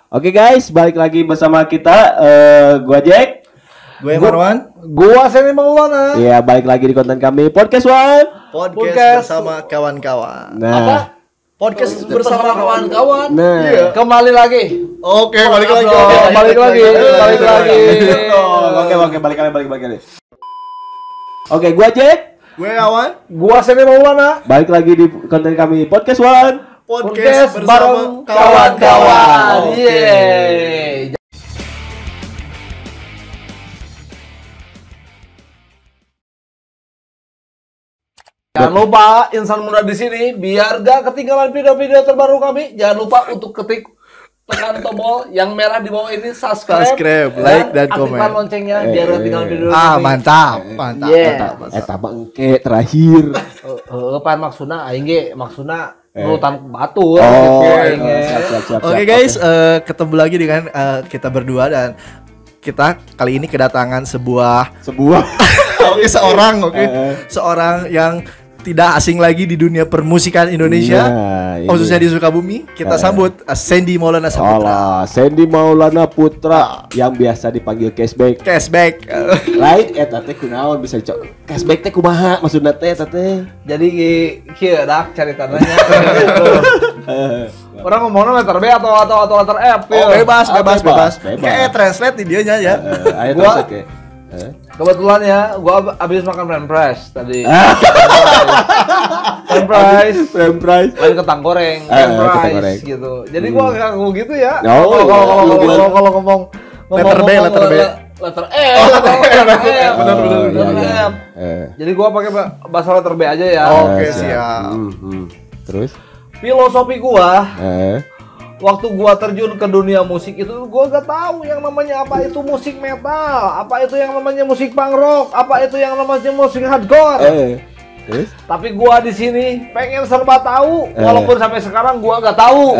Oke guys, balik lagi bersama kita. Gua Jack, gue Marwan, gua Seni Maulana. ya balik lagi di konten kami Podcast One. podcast bersama kawan-kawan. Nah, Podcast bersama kawan-kawan. nah, Iya. Kembali lagi. Oke, balik lagi. Balik lagi. Oke, balik lagi. Oke, gua Jack, Gue Awan, Gua Seni Maulana. balik lagi di konten kami Podcast One. podcast bersama bareng kawan-kawan. Yeay. Jangan lupa insan muda di sini biar gak ketinggalan video-video terbaru kami. Jangan lupa untuk ketik tekan tombol yang merah di bawah ini subscribe, like, dan komen. aktifkan loncengnya biar gak ketinggalan video Ah, kami. mantap. Yeah. Eta engke terakhir. Pan maksudna aing ge maksudna nurutan batur Oh, gitu aing ge. siap. Oke guys, ketemu lagi dengan kita berdua dan kita kali ini kedatangan sebuah seorang yang tidak asing lagi di dunia permusikan Indonesia, Iya, khususnya di Sukabumi. Kita sambut Sandy Maulana Saputra. Allah, Sandy Maulana Putra yang biasa dipanggil Cashback. Cashback. Lain eta teh kunaon bisa dicok. Cashback teh kumaha maksudna teh eta teh? Jadi kieu dak caritanya. Orang ngomongnya letter B atau letter F. Oh, bebas. Bebas. Kayak translate di dianya ya. Aya Gua- terus oke. Kebetulan ya, gua abis makan french fries tadi. French fries. Main kentang goreng, Kentang french fries goreng. gitu. Jadi gua ngaku gitu ya. Oh, Kalau ngomong Letter B. letter E. Benar. Benar. Jadi gua pakai bahasa letter B aja ya. Oke, siap. Terus Filosofi gua eh waktu gua terjun ke dunia musik itu gua gak tahu yang namanya apa itu musik metal, apa itu yang namanya musik punk rock, apa itu yang namanya musik hardcore. terus Tapi gua di sini pengen serba tahu, walaupun sampai sekarang gua gak tahu.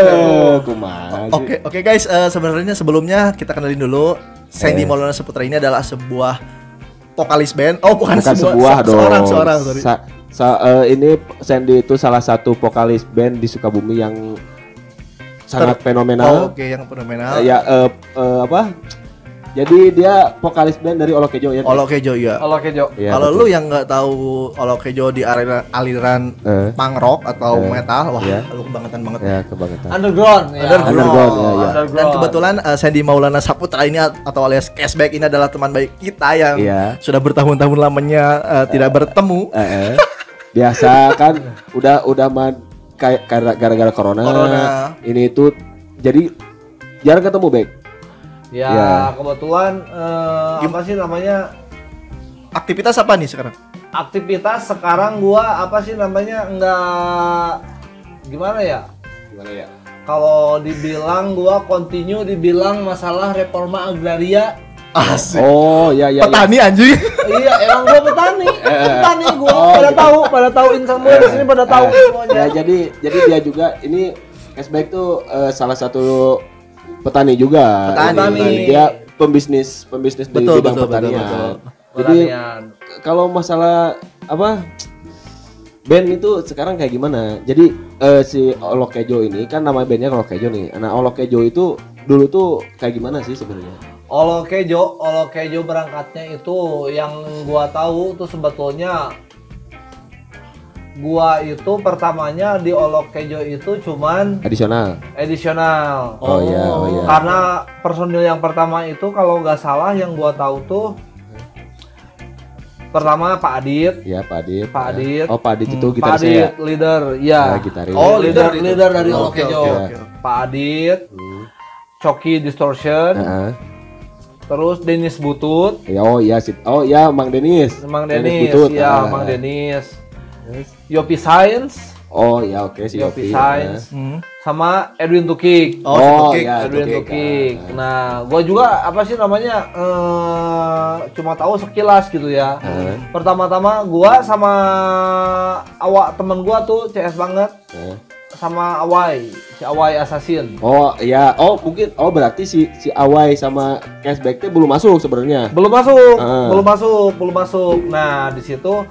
kumaha Oke guys, sebenarnya sebelumnya kita kenalin dulu. Sandy Maulana Saputra ini adalah sebuah vokalis band. Oh, bukan sebuah dong. seorang, sorry. Ini Sandy itu salah satu vokalis band di Sukabumi yang sangat fenomenal. Oke, yang fenomenal. Apa? Jadi dia vokalis band dari Olokejo ya. Olokejo ya. Halo Kejo. Ya, Kalau betul. lu yang nggak tahu Olokejo di aliran punk rock atau metal, wah, Iya. lu kebangetan banget. Ya, kebangetan. Underground ya. Underground, ya. Dan kebetulan Sandy Maulana Saputra ini atau alias Cashback ini adalah teman baik kita yang Iya. sudah bertahun-tahun lamanya tidak bertemu. Biasa kan udah kayak gara-gara corona. Ini itu jadi jarang ketemu, Bek. Ya, Ya. kebetulan apa sih namanya? Aktivitas apa nih sekarang? Aktivitas sekarang gua apa sih namanya? Enggak gimana ya? Gimana ya? Kalau dibilang gua continue dibilang masalah reforma agraria. Asik. Oh, ya. Petani anjing. Iya, emang gua petani. Petani gua. Pada tahu insan muda di sini pada tahu semuanya. Ya, jadi dia juga ini Cashback tuh salah satu petani juga. Petani. Dia pembisnis di Betul, bidang betul. pertanian. Jadi Pertanian. kalau masalah apa band itu sekarang kayak gimana? Jadi si Olokejo ini kan nama bandnya Olokejo nih. Nah, Olokejo itu dulu tuh kayak gimana sih sebenarnya? Olokejo berangkatnya itu yang gua tahu tuh sebetulnya gua itu pertamanya di Olokejo itu cuman edisional. Oh iya. Karena personil yang pertama itu kalau nggak salah yang gua tahu tuh pertama Pak Adit. Ya, Pak Adit. Pak Adit. Oh, Pak Adit itu Pak gitarisnya Adit ya? leader, ya. Gitaris. Oh, leader dari Oke, Olokejo. oke. Pak Adit, Coki Distortion, Heeh. terus Dennis Butut, Ya, Mang Denis. Mang Denis, Butut. ya Mang Denis, Yopi Science, Oh, ya oke si Yopi Yopi. Science, sama Edwin Tukik. Oh, si Tukik. ya, Edwin Tukik. Tukik. Nah, gua juga apa sih namanya cuma tahu sekilas gitu ya. Pertama-tama gua sama awak temen gua tuh CS banget sama Awai, si Awai Assassin. Oh iya, mungkin berarti si Awai sama Cashback belum masuk sebenarnya. Belum masuk. Nah, di situ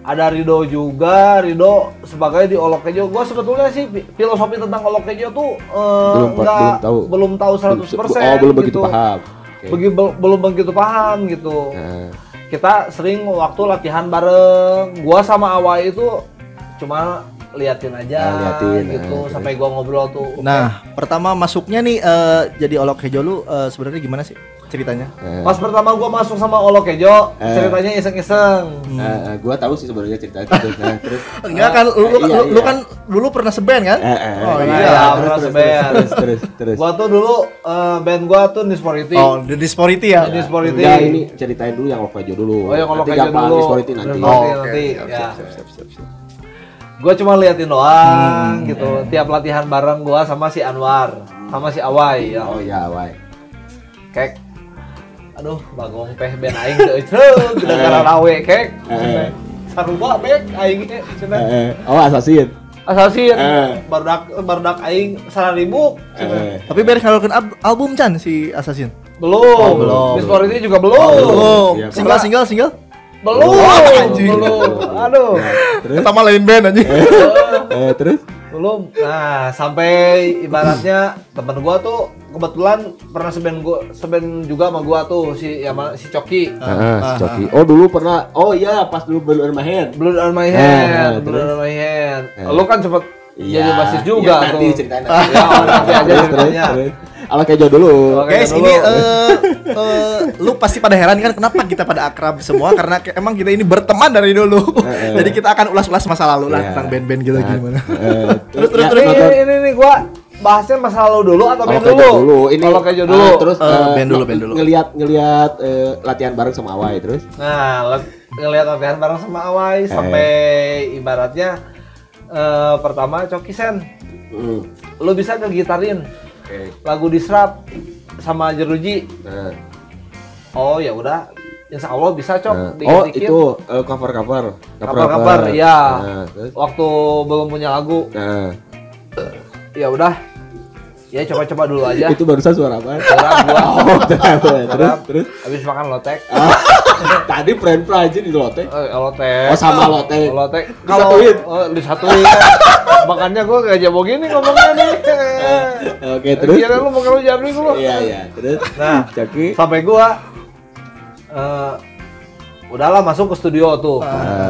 Ada Rido juga, Rido sebagai di Olok Kejo. Gue sebetulnya sih filosofi tentang Olok Kejo tuh belum tahu 100%. Oh, belum begitu paham. Okay. Belum begitu paham gitu. Kita sering waktu latihan bareng. Gua sama Awai itu cuma liatin aja gitu sampai gua ngobrol tuh. Nah, pertama masuknya nih jadi Olok Kejo lu sebenarnya gimana sih ceritanya? Pas pertama gua masuk sama Olok Kejo, ceritanya iseng-iseng. Gua tahu sih sebenarnya ceritanya itu. Terus enggak kan lu kan dulu pernah seband kan? Oh iya, pernah seband. Terus. Gua tuh dulu band gua tuh Nispority. Oh, The Nispority ya. Nispority. Enggak, ini ceritain dulu yang Olok Kejo dulu. Oh, yang Olok Kejo dulu. Nispority nanti. Nanti. Ya. Gue cuma liatin doang gitu. Tiap latihan bareng gue sama si Anwar, sama si Awai. Ya. Oh iya, Awai. Kek, aduh, bagong peh ben aing teu gara-gara rawe kek. Saruba bek aing Oh, Assassin. Barudak aing 1.000. Tapi beres ngeluarin album Chan si Assassin. Belum. Nispority juga belum. Single. Belum. Aduh. Kita mah lain band aja. Terus? Belum. Nah, sampai ibaratnya temen gua tuh kebetulan pernah seben juga sama gua tuh si Coki. Si Coki. Oh, dulu pernah. Oh iya, pas dulu Blood on My Hand. Lu kan sempet jadi basis juga tuh. Nanti ceritain. Nanti aja ceritanya. Olok Kejo dulu. Guys, ini lu pasti pada heran kan kenapa kita pada akrab semua karena emang kita ini berteman dari dulu. Jadi kita akan ulas-ulas masa lalu lah tentang band-band gitu gimana. Terus ini gua bahasnya masa lalu dulu atau band dulu? Ini Olok Kejo dulu. Terus band dulu. Ngelihat latihan bareng sama Awai terus. Nah, ngelihat latihan bareng sama Awai sampai ibaratnya pertama Coki Sen. Lu bisa ngegitarin lagu Disrupt sama Jeruji. Oh ya udah, insya Allah bisa Cok. Oh itu cover ya. Waktu belum punya lagu. Ya udah, ya coba dulu aja. Itu barusan suara apa? Suara gua. Terus habis makan lotek. Tadi friend aja di lotek. Lotek. Oh sama lotek. Lotek. Kalau disatuin. Makanya gua gak jauh gini ngomongnya nih. Oke, terus. Kira lu mau kalau jabri lu. Iya, terus. Nah, Coki sampai gua udahlah masuk ke studio tuh.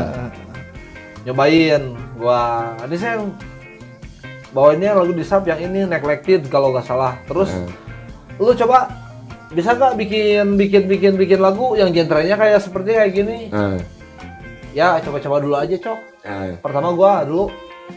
Nyobain gua. Ini saya bawainnya lagu Disrupt yang ini Neglected kalau nggak salah. Terus lu coba bisa nggak bikin lagu yang genrenya kayak seperti kayak gini? Ya coba dulu aja Cok. Pertama gua dulu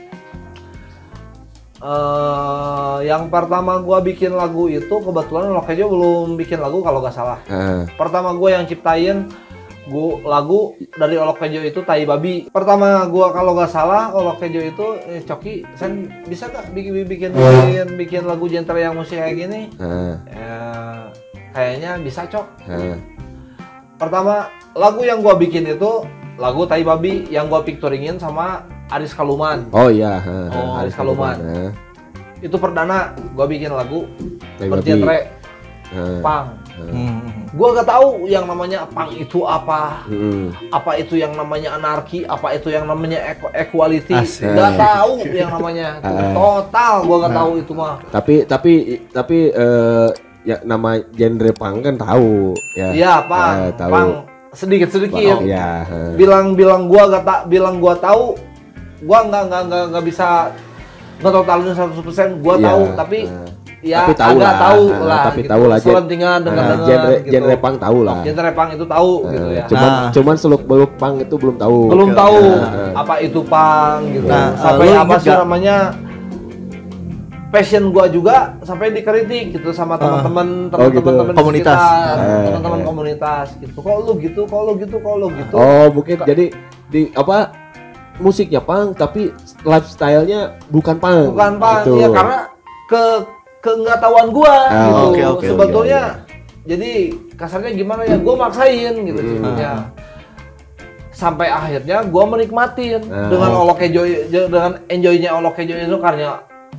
yang pertama gua bikin lagu itu kebetulan Olok Kejo belum bikin lagu kalau nggak salah. Pertama gua yang ciptain lagu dari Olok Kejo itu Tai Babi. Pertama gua kalau nggak salah Olok Kejo itu Coki, Sen bisa nggak bikin lagu genre yang musik kayak gini? Kayaknya bisa Cok. Pertama lagu yang gua bikin itu lagu Tai Babi yang gua picturingin sama Aris Kaluman. Oh iya. Aris Kaluman. Itu perdana gua bikin lagu bergenre punk. Gua gak tahu yang namanya punk itu apa. Apa itu yang namanya anarki, apa itu yang namanya equality. Gak tahu yang namanya. Total gua gak tahu itu mah. Tapi ya nama genre punk kan tahu ya. Iya, punk sedikit-sedikit. Oh, ya. Bilang gua tahu, gua nggak bisa ngetotalin 100%. Gua tahu, tapi ya agak tahu lah. Tapi gitu. tahu lah. Selentingan dengar gitu. Genre punk tahu lah. Genre punk itu tahu gitu ya. Cuman seluk-beluk punk itu belum tahu. Apa itu punk gitu. Sampai apa sih namanya? Passion gua juga sampai dikritik gitu sama teman-teman komunitas. Teman-teman komunitas gitu. Kok lu gitu. Oh, mungkin jadi di apa musiknya punk tapi lifestyle-nya bukan punk. Gitu. Ya karena keenggaktahuan gua gitu. Sebetulnya jadi kasarnya gimana ya, gua maksain gitu sebetulnya. Sampai akhirnya gua menikmatin dengan Olok Kejo, dengan enjoy-nya Olok Kejo itu karena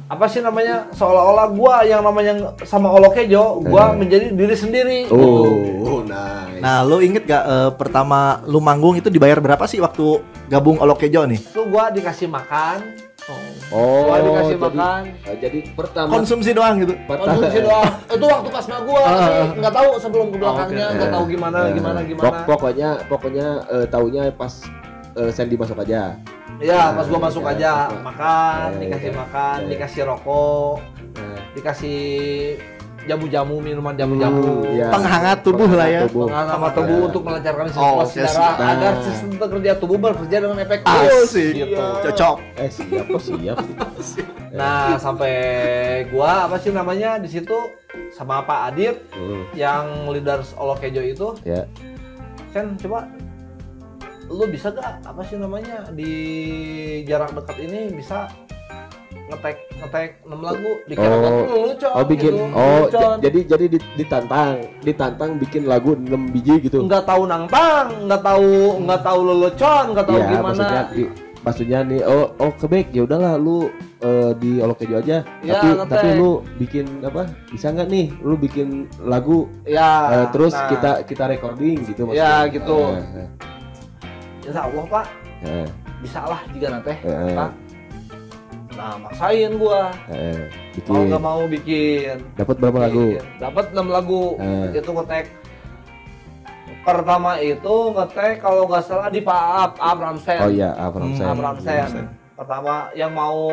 apa sih namanya, seolah-olah gua yang namanya sama Olokejo, gua menjadi diri sendiri. Oh, nice. Nah, lu inget gak pertama lu manggung itu dibayar berapa sih waktu gabung Olokejo nih? Itu gua dikasih makan. Oh, Gua dikasih makan. Jadi pertama Konsumsi doang gitu. Konsumsi doang. Itu waktu pas mah gua sih nggak tahu sebelum ke belakangnya, nggak tahu gimana. Pokoknya taunya pas Sandy masuk aja. Iya, pas gua masuk aja makan, dikasih makan, dikasih rokok, dikasih jamu-jamu, minuman jamu-jamu. Penghangat tubuh lah ya. Penghangat tubuh untuk melancarkan sirkulasi darah agar sistem kerja tubuh bekerja dengan efektif. Gitu. Cocok. Siap. Nah, sampai gua apa sih namanya di situ sama Pak Adit yang leaders Olokejo itu. Ya. Kan coba lu bisa gak apa sih namanya di jarak dekat ini bisa ngetek 6 lagu di karaoke lu Con. Oh bikin gitu. jadi ditantang bikin lagu 6 biji gitu. Nggak tahu nangtang, nggak tahu lelecon, nggak tahu ya, gimana. Maksudnya nih kebek ya udahlah lu di Olokejo aja. Ya, tapi lu bikin apa? Bisa nggak nih lu bikin lagu ya terus kita recording gitu maksudnya. Ya gitu. Insya Allah Pak, bisa lah jika nanti Pak. Nah maksain gua, mau nggak mau bikin. Dapat berapa lagu? Dapat 6 lagu. Itu ngetek. Pertama itu ngetek kalau nggak salah di Pak Ramsen. Oh iya, Ramsen. Pertama yang mau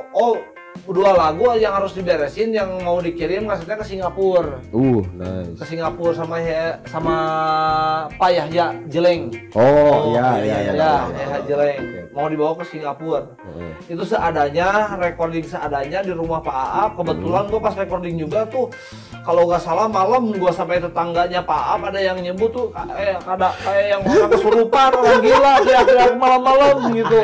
2 lagu yang harus diberesin, yang mau dikirim kasetnya ke Singapura. Nice. Ke Singapura sama Pak Yahya Jeleng. Iya. Yahya Jeleng. Mau dibawa ke Singapura. Itu seadanya, recording seadanya di rumah Pak Aap. Kebetulan gua pas recording juga tuh, kalau nggak salah malam gua sampai tetangganya Pak Aap ada yang nyebut tuh kayak yang orang kesurupan, orang gila, teriak-teriak malam-malam gitu.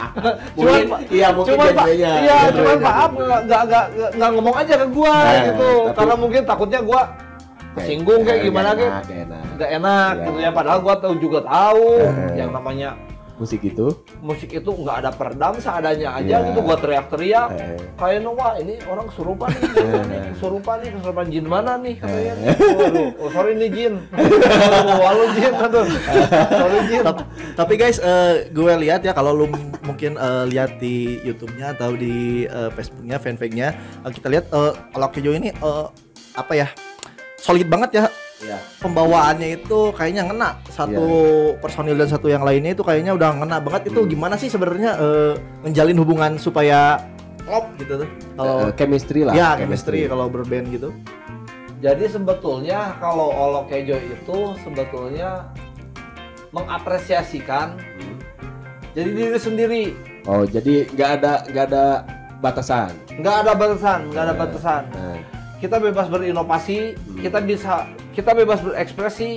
Cuman Pak Aap nggak ngomong aja ke gua gitu, karena mungkin takutnya gua kesinggung kayak gimana kayak nggak enak gitu ya. Padahal gua juga tahu yang namanya musik itu nggak ada peredam, seadanya aja gitu. Gua teriak-teriak kayak wah ini orang kesurupan kesurupan jin mana nih katanya. Waduh, sorry nih jin. Walau jin, aduh. Sorry jin. Tapi guys, gue lihat ya kalau lu mungkin lihat di YouTube-nya atau di Facebook-nya, fanpage-nya, kita lihat Olokejo ini apa ya? Solid banget ya. Pembawaannya itu kayaknya ngena, satu personil dan satu yang lainnya itu kayaknya udah ngena banget. Itu gimana sih sebenarnya menjalin hubungan supaya klop gitu tuh? Kalau chemistry lah. Ya, chemistry kalau berband gitu. Jadi sebetulnya kalau Olokejo itu sebetulnya mengapresiasikan jadi diri sendiri. Oh, jadi nggak ada batasan. Nggak ada batasan. Kita bebas berinovasi, kita bebas berekspresi.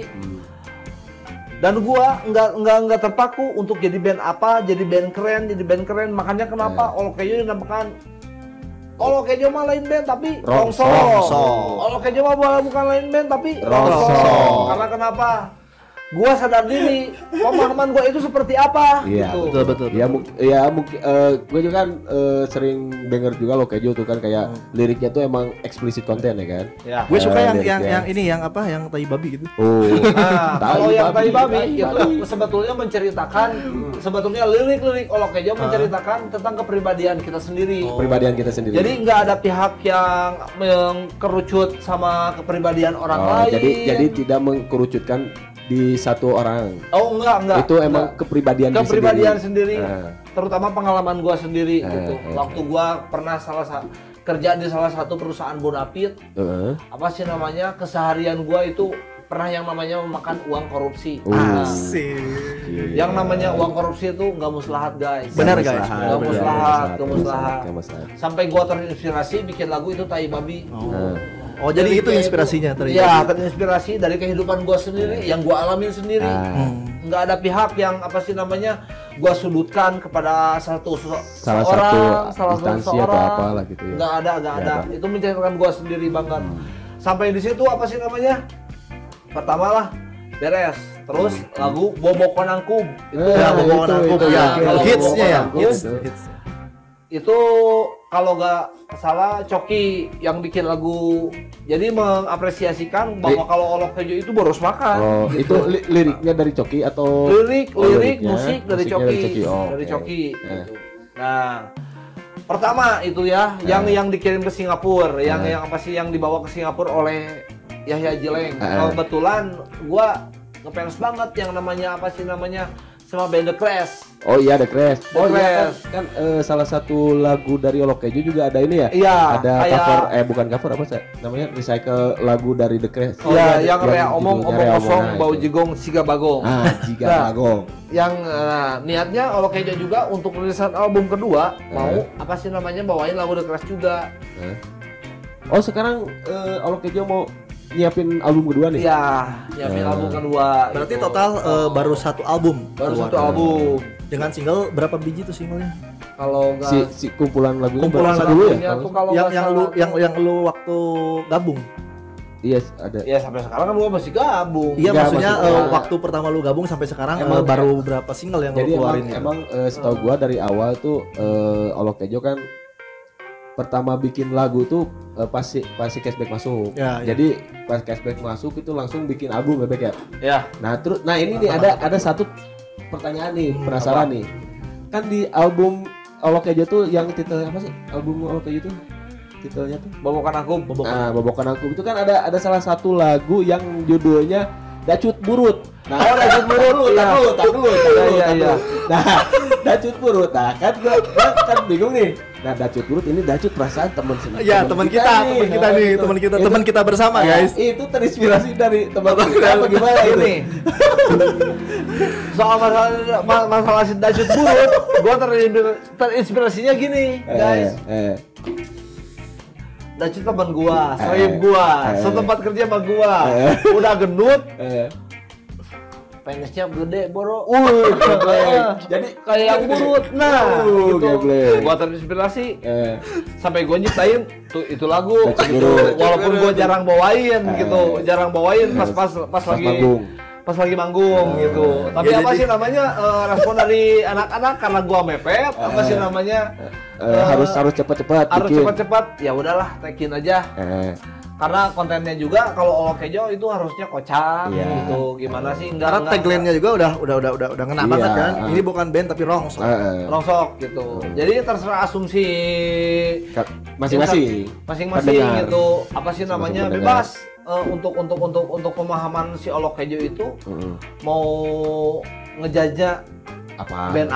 Dan gua nggak terpaku untuk jadi band apa, jadi band keren. Makanya kenapa Olokejo dinamakan Olokejo mah lain band tapi rongsong. Olokejo mah bukan lain band tapi rongsong. Karena kenapa? Gua sadar diri pemahaman gua itu seperti apa. Iya, gitu. Betul. Ya mungkin gue juga kan sering denger juga Olokejo tuh kan kayak liriknya tuh emang eksplisit konten ya kan. Ya. Gue suka yang ini yang apa, yang tai babi gitu. Nah, kalau yang tai babi itu sebetulnya menceritakan sebetulnya lirik-lirik Olokejo menceritakan tentang kepribadian kita sendiri. Jadi nggak ada pihak yang mengkerucut sama kepribadian orang lain. Jadi tidak mengkerucutkan di satu orang. Oh enggak. Itu emang kepribadian sendiri. Terutama pengalaman gua sendiri gitu. Waktu gua pernah kerja di salah satu perusahaan bonafit. Apa sih namanya? Keseharian gua itu pernah yang namanya memakan uang korupsi. Yang namanya uang korupsi itu nggak muslahat guys. Benar guys. Nggak muslahat. Sampai gua terinspirasi bikin lagu itu tai babi. Oh jadi itu inspirasinya ternyata? Iya, terinspirasi dari kehidupan gua sendiri, yang gua alamin sendiri. Nggak ada pihak yang apa sih namanya gua sudutkan kepada salah satu instansi atau apalah gitu ya. Nggak ada. Itu menceritakan gua sendiri banget. Sampai di situ apa sih namanya? Pertama lah beres. Terus lagu Bobo Konangkub itu Bobo Konangkub ya. Hitsnya ya. Itu kalau nggak salah Coki yang bikin lagu, jadi mengapresiasikan bahwa kalau Olok Kejo itu boros makan. Oh, itu liriknya dari Coki atau lirik liriknya, musik dari musiknya Coki, Oh, dari oke. Coki. Gitu. Nah, pertama itu ya, yang dikirim ke Singapura, yang apa sih yang dibawa ke Singapura oleh Yahya Jeleng. Kebetulan gua ngefans banget yang namanya apa sih namanya sama band The Clash. Oh iya, The Clash. Oh The iya Clash. kan salah satu lagu dari Olok Kejo juga ada ini ya? Iya, Ada kayak- cover bukan cover apa sih? Namanya recycle lagu dari The Clash. Oh iya, yang rea omong judulnya Rea kosong Omong, bau itu. jigong siga bagong. Jika Nah, bagong. Yang niatnya Olok Kejo juga untuk rilisan album kedua mau apa sih namanya bawain lagu The Clash juga. Oh sekarang Olok Kejo mau nyiapin album kedua nih? Iya, nyiapin album kedua. Berarti gitu. total baru satu album. baru keluar. satu album. Dengan single berapa biji tuh singlenya? Kalau nggak Si kumpulan lagunya Kumpulan berapa lagunya dulu ya? tuh kalau yang nggak yang lu salah yang lu waktu gabung. Iya ada. ya sampai sekarang kan gua masih gabung. Iya Enggak, maksudnya maksudnya- waktu pertama lu gabung sampai sekarang Emang baru berapa single yang Jadi lu keluarin? emang setahu gua dari awal tuh Olok Kejo kan pertama bikin lagu tuh pasti cashback masuk. Ya, ya. Jadi pas cashback masuk itu langsung bikin album ya Bek ya. Ya. Nah terus, nah ini nih ada satu pertanyaan nih, penasaran nih. Kan di album Olok Kejo tuh yang titelnya apa sih? Album Olok Kejo tuh titelnya tuh. Bobokan aku. Nah, Bobokan Aku itu kan ada salah satu lagu yang judulnya Dacut Burut. Nah, Dacut Burut. tak dulu. Iya. Nah, Dacut Burut. Nah, kan gua kan bingung nih. Nah, Dacut Burut ini dacut perasaan teman sendiri. Ya teman kita nih, teman kita bersama guys. Itu terinspirasi dari teman kita apa gimana ini? Soal masalah si Dacut Burut, gua terinspirasinya gini, guys. Dacut teman gua, sohib gua, setempat kerja sama gua. Udah gendut, penisnya gede boro. Jadi kayak burut. Nah, gitu. geblek. Gua terinspirasi sampai gua nyiptain tuh itu lagu. Dacut Gitu. Burut. Walaupun gua jarang bawain gitu, jarang bawain pas lagi manggung. pas lagi manggung gitu. Tapi Ya, apa jadi- sih namanya respon dari anak-anak karena gua mepet, apa sih namanya harus cepat-cepat harus bikin. cepat-cepat. Ya udahlah, tekin aja. Karena kontennya juga kalau Olok Kejo itu harusnya kocak Iya. gitu. Gimana sih? Karena tagline-nya juga udah ngena Iya. banget kan. Ini bukan band tapi rongsok. rongsok gitu. Jadi terserah asumsi Masing-masing. masing-masing Pendengar. gitu. Apa sih namanya? Masing-masing Bebas untuk pemahaman si Olok Kejo itu mau ngejajah Apa? band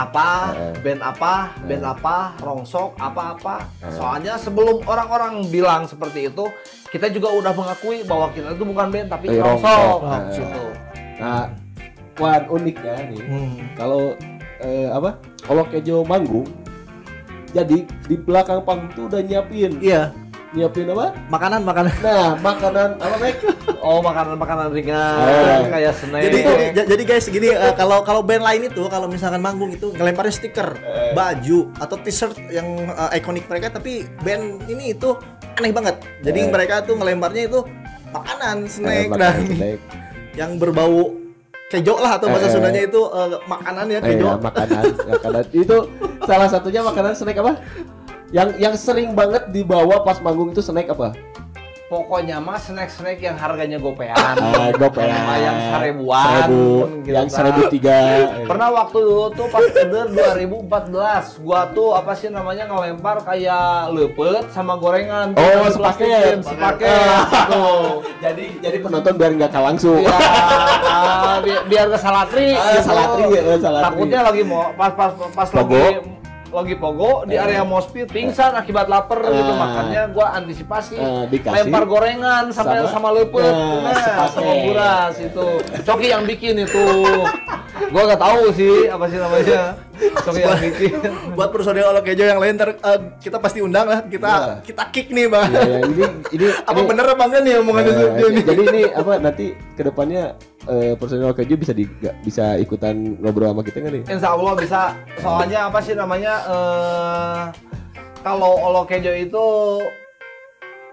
apa, rongsok apa. Soalnya sebelum orang-orang bilang seperti itu, kita juga udah mengakui bahwa kita itu bukan band tapi rongsok. Gitu. Nah, Wan uniknya nih, kalau Olok Kejo manggung, jadi di belakang panggung tuh udah nyiapin apa? Makanan. Nah, makanan apa Mek? Oh, makanan ringan kayak snack. Jadi guys gini kalau band lain itu kalau misalkan manggung itu ngelemparnya stiker, baju atau t-shirt yang ikonik mereka, tapi band ini itu aneh banget. Jadi mereka tuh ngelemparnya itu makanan, snack dan yang berbau kejo lah atau bahasa Sundanya itu makanan ya kejo. Makanan itu salah satunya makanan snack apa? Yang sering banget dibawa pas manggung itu snack apa? Pokoknya mah snack yang harganya gopean. Gopean. Yang seribuan. Gitu yang kan. 1.300. Pernah waktu dulu tuh pas order 2014, gua tuh apa sih namanya ngelempar kayak lepet sama gorengan. Oh, Di sepaket. plastikin, sepaket. Tuh. Jadi penonton biar nggak kalah langsung. Ya, biar ke salatri. Gitu. Salatri. Takutnya lagi mau pas Pogo. lagi pogo di area mospit pingsan akibat lapar gitu, makanya gua antisipasi dikasih. lempar gorengan sama lepet, sepaket. sama buras itu. Coki yang bikin itu. Gua nggak tahu sih apa sih namanya. Coki yang bikin. Buat personil Olok Kejo yang lain kita pasti undang lah, kita kick nih Bang. Ya, ini Apa bener apa enggak nih omongannya dia nih? jadi ini apa nanti kedepannya personil Kejo bisa ikutan ngobrol sama kita nggak nih? Insya Allah bisa. Soalnya apa sih namanya kalau Olok Kejo itu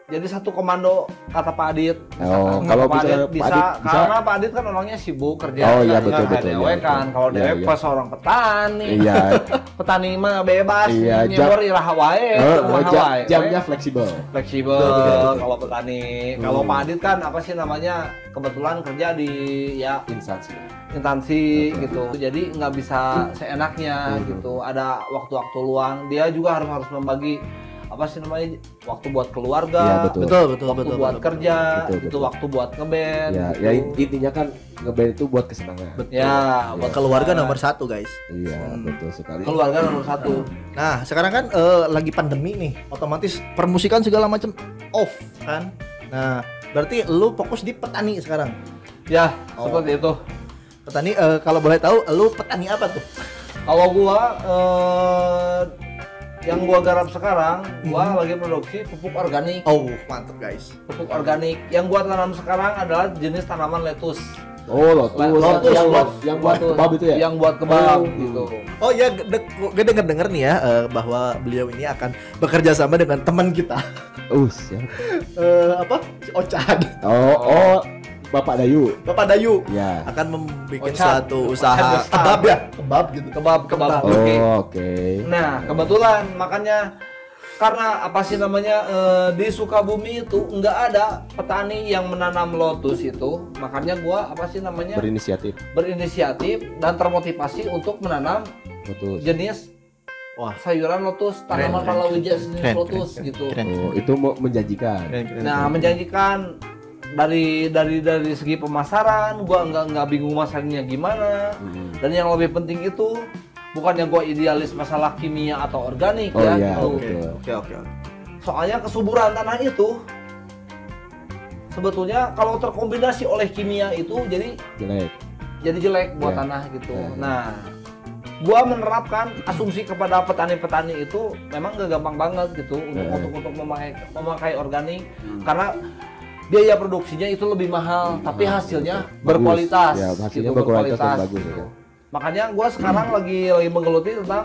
jadi satu komando kata Pak Adit. Oh, kalau kalau Pak Adit misalnya bisa, Pak Adit bisa. karena Pak Adit kan orangnya sibuk kerja. Oh, iya, kan, betul, nggak betul, dewe iya, kan. betul. Kalau Iya, dewek iya. pas seorang petani. Iya. Petani mah bebas, Iya, nyebor iraha wae, kumaha wae. jamnya fleksibel. Fleksibel Betul, betul, betul. kalau petani. Kalau Pak Adit kan apa sih namanya, kebetulan kerja di ya Instansi. instansi Betul. gitu, jadi nggak bisa seenaknya gitu, ada waktu-waktu luang, dia juga harus membagi apa sih namanya, waktu buat keluarga, Iya, betul. Betul. waktu buat kerja, betul, itu betul. waktu buat ngeband Ya, gitu. ya intinya kan ngeband itu buat kesenangan. Ya, buat Keluarga nomor 1 guys. Iya, betul sekali. keluarga nomor satu. Nah sekarang kan lagi pandemi nih, otomatis permusikan segala macam off kan. Nah berarti lu fokus di petani sekarang. Ya, Oh. seperti itu. Petani kalau boleh tahu lu petani apa tuh? Kalau gua yang gua garap sekarang, gua lagi produksi pupuk organik. Oh mantep guys. Pupuk organik yang gua tanam sekarang adalah jenis tanaman lettuce. Oh, lotus. Lotus, Yang buat lotus. kebab itu ya? Yang buat kebab Oh. gitu. Oh ya, gue denger nih ya bahwa beliau ini akan bekerja sama dengan teman kita. Siap. Apa? Si Ocad. Oh, Bapak Dayu. Bapak Dayu Ya. akan membuat Ocad. suatu usaha Ocad besar. kebab ya, kebab gitu. Kebab. Oh, Oke. oke. Nah, kebetulan makanya karena apa sih namanya di Sukabumi itu nggak ada petani yang menanam lotus itu, makanya gua apa sih namanya berinisiatif dan termotivasi untuk menanam Lotus. jenis Wah, sayuran lotus, tanaman keren. palawija jenis Keren, lotus keren, gitu. keren. Oh, itu mau menjanjikan. Nah, menjanjikan dari segi pemasaran, gua nggak bingung masarnya gimana. Dan yang lebih penting itu bukannya gua idealis masalah kimia atau organik Oh, ya. iya, gitu. betul. Oke. Soalnya kesuburan tanah itu sebetulnya kalau terkombinasi oleh kimia itu jadi jelek buat Ya. tanah gitu. Ya. Nah, gua menerapkan asumsi kepada petani-petani itu memang gak gampang banget gitu untuk memakai organik karena biaya produksinya itu lebih mahal, tapi hasilnya Bagus. berkualitas. Ya, hasilnya gitu, berkualitas dan bagus, gitu. ya. Makanya gua sekarang lagi menggeluti tentang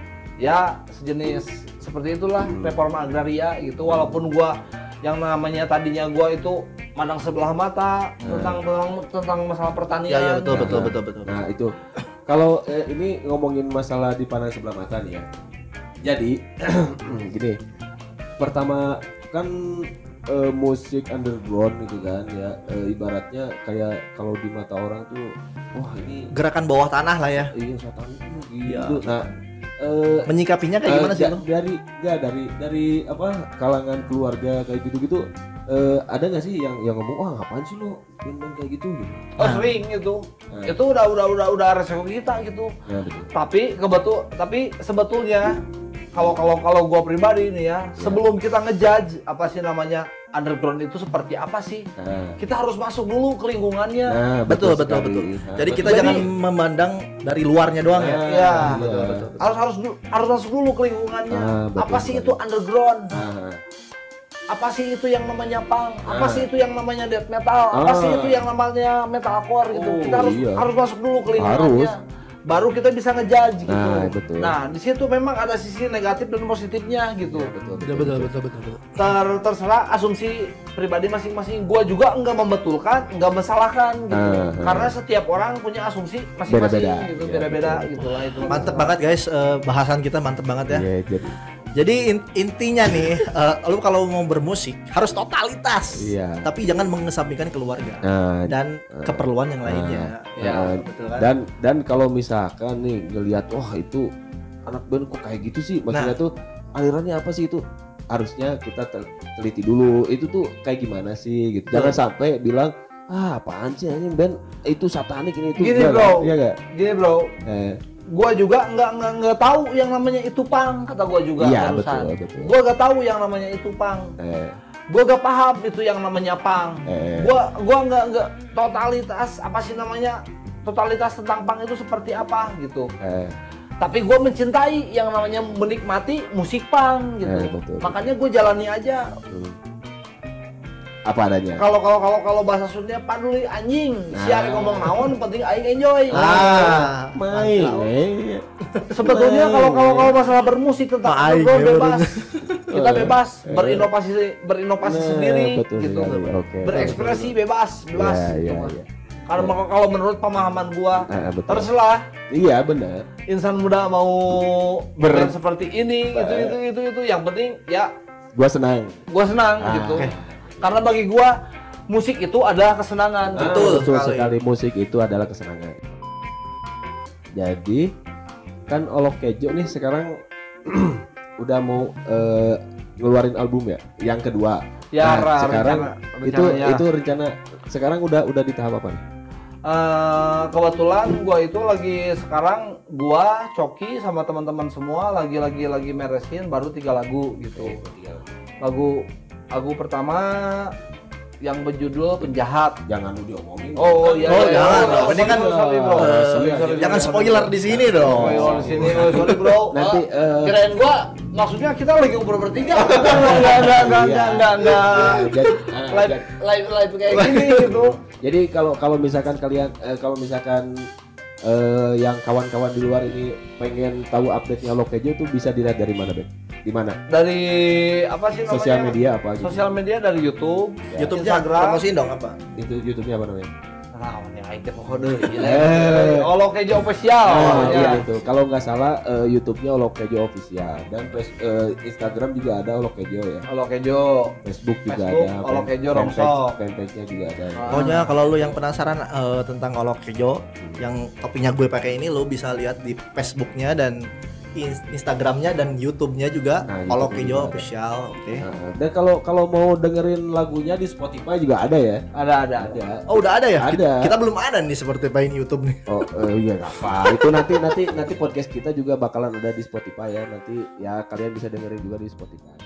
ya sejenis seperti itulah reforma agraria gitu, walaupun gua yang namanya tadinya gua itu mandang sebelah mata tentang masalah pertanian. Ya, betul. Nah, itu kalau ini ngomongin masalah dipandang sebelah mata nih ya. Jadi gini. Pertama kan musik underground gitu kan ya, ibaratnya kayak kalau di mata orang tuh wah ini Gerakan bawah tanah lah ya. iya satan gitu. Iya. Nah, Menyikapinya kayak gimana sih lu? dari apa kalangan keluarga kayak gitu-gitu, ada nggak sih yang ngomong wah ngapain sih lo band kayak gitu gitu. Oh, sering gitu. Nah. Itu udah resiko kita gitu. Ya betul. Tapi sebetulnya kalau gua pribadi ini ya, sebelum kita ngejudge apa sih namanya underground itu seperti apa sih, Nah, kita harus masuk dulu ke lingkungannya. nah, Betul. sekali. Nah, Jadi kita Jadi- jangan memandang dari luarnya doang ya. Nah, Ya, betul. harus masuk dulu ke lingkungannya. Betul Apa sih sekali. itu underground? Nah, Apa sih itu yang namanya punk? Apa Ah. sih itu yang namanya death metal? Apa sih Ah. itu yang namanya metalcore gitu? Oh, Kita iya. harus masuk dulu ke lingkungannya. Harus. Baru kita bisa ngejudge gitu. Nah, betul. Nah, di situ memang ada sisi negatif dan positifnya gitu. betul. Terserah asumsi pribadi masing-masing. Gua juga enggak membetulkan, enggak mensalahkan gitu. Karena setiap orang punya asumsi masing-masing Beda-beda. gitu, Iya, beda-beda betul. gitu lah itu. Mantep banget guys, bahasan kita mantep banget ya. Iya, Jadi intinya nih, lu kalau mau bermusik harus totalitas, Iya. tapi jangan mengesampingkan keluarga Nah, dan keperluan yang lainnya. ya, betul kan? dan kalau misalkan nih ngelihat wah itu anak band kok kayak gitu sih, maksudnya tuh alirannya apa sih itu, harusnya kita teliti dulu itu tuh kayak gimana sih gitu. Jangan sampai bilang apaan sih ini band itu satanik ini itu. Gini, Enggak, bro. iya enggak? Gini, bro. Gua juga nggak tahu yang namanya itu punk, kata gua juga Iya, barusan. betul. Gua nggak tahu yang namanya itu punk. Gua gak paham itu yang namanya punk. Gua nggak totalitas apa sih namanya, totalitas tentang punk itu seperti apa gitu. Tapi gue mencintai yang namanya menikmati musik punk gitu. Betul. Makanya gue jalani aja. Apa adanya. Kalau bahasa Sunda paduli anjing. Siapa ngomong naon penting aing enjoy. Main. Sebetulnya kalau masalah bermusik tentang underground bebas. kita bebas berinovasi Nah, sendiri betul gitu. sekali. Oke. Berekspresi bebas gitu. Iya. Karena kalau menurut pemahaman gua, Betul. terserah Iya benar. insan muda mau band seperti ini, itu. Yang penting ya Gua senang. gua senang gitu. Karena bagi gua musik itu adalah kesenangan. Betul Betul sekali. sekali. Musik itu adalah kesenangan. Jadi kan Olok Kejo nih sekarang udah mau ngeluarin album ya, yang kedua. Ya, sekarang rencananya. itu rencana sekarang udah di tahap apa nih? Kebetulan gua itu sekarang gua Coki sama teman-teman semua lagi meresin baru 3 lagu gitu. Lagu pertama yang berjudul Penjahat. Jangan lu diomongin. Oh iya. jangan dong. Ini kan sorry, bro. jangan spoiler di sini dong. Spoiler di sini. Sorry bro. Nanti, kirain gua maksudnya kita lagi ngobrol bertiga. Enggak. Live kayak gini gitu. Jadi kalau misalkan kalian yang kawan-kawan di luar ini pengen tahu update-nya Olok Kejo tuh bisa dilihat dari mana, Ben? Di mana? Dari apa sih namanya? Sosial media apa aja? Sosial media dari YouTube, YouTube-nya Instagram. promosiin dong apa? Itu YouTube-nya apa namanya? Nah, ini aja pokoknya Olok Kejo official. Oh, namanya. iya itu. Kalau nggak salah YouTube-nya Olok Kejo official dan Instagram juga ada Olok Kejo ya. Olok Kejo. Facebook juga Facebook, ada. Olok Kejo Rongsok. Fanpage-nya juga ada. Pokoknya kalau lu yang penasaran tentang Olok Kejo yang topinya gue pakai ini, lu bisa lihat di Facebooknya dan Instagramnya dan YouTube-nya juga Nah, Olok YouTube Kejo juga ada. official. Oke. Nah, dan kalau mau dengerin lagunya di Spotify juga ada ya. Ada. Oh udah ada ya? Ada. Kita belum ada nih seperti main YouTube nih. Oh iya nggak apa. Itu nanti podcast kita juga bakalan ada di Spotify ya. Nanti ya kalian bisa dengerin juga di Spotify.